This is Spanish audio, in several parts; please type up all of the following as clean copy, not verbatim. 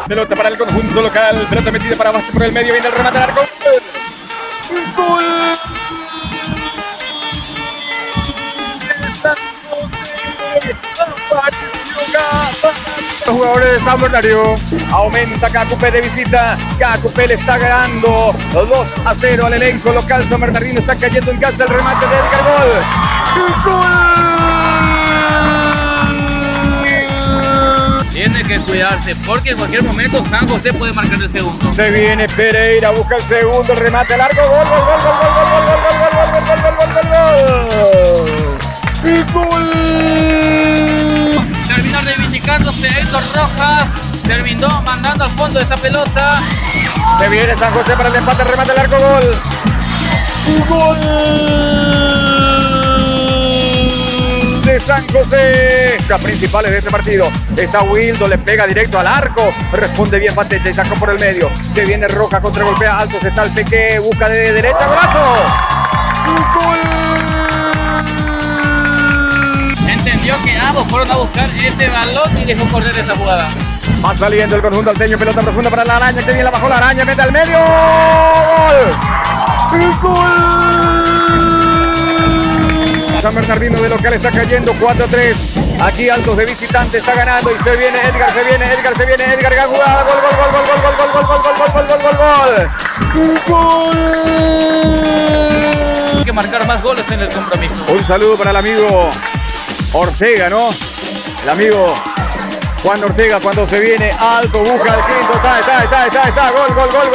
Pelota para el conjunto local. Pelota metida para abajo por el medio. Viene el remate al arco. ¡Gol! Los jugadores de San Bernardino. Aumenta Cacupé de visita. Cacupé le está ganando 2-0 al elenco local. San Bernardino está cayendo en casa. El remate de Edgar. ¡Gol! Tiene que cuidarse porque en cualquier momento San José puede marcar el segundo. Se viene Pereira, busca el segundo, el remate largo, gol, gol. Terminó reivindicándose Héctor Rojas, terminó mandando al fondo esa pelota. Se viene San José para el empate, el remate largo, gol. De San José. Las principales de este partido. Está Wildo, le pega directo al arco. Responde bien Patete, sacó por el medio. Se viene Roja, contra golpea alto. Se está el Peque, busca de derecha, brazo. ¡Gol! Entendió que ambos fueron a buscar ese balón y dejó correr esa jugada. Va saliendo el conjunto alteño, pelota profunda para la araña. Que viene la bajó la araña, mete al medio. ¡Gol! San Bernardino de local está cayendo 4-3. Aquí Altos de visitante está ganando y se viene Edgar, Edgar, jugada, gol. Hay que marcar más goles en el compromiso. Un saludo para el amigo Ortega, ¿no? El amigo Juan Ortega cuando se viene alto, busca el quinto, está, gol.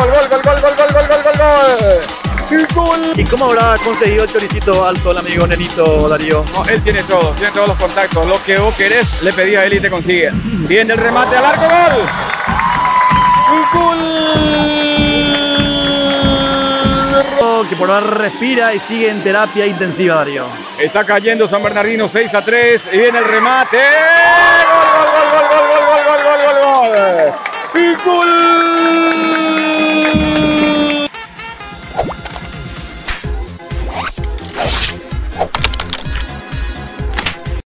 ¿Y cómo habrá conseguido el choricito alto el amigo Nenito Darío? No, él tiene todos los contactos. Lo que vos querés, le pedí a él y te consigue. Viene el remate al arco, gol. Que por ahora respira y sigue en terapia intensiva, Darío. Está cayendo San Bernardino 6-3 y viene el remate. ¡Gol!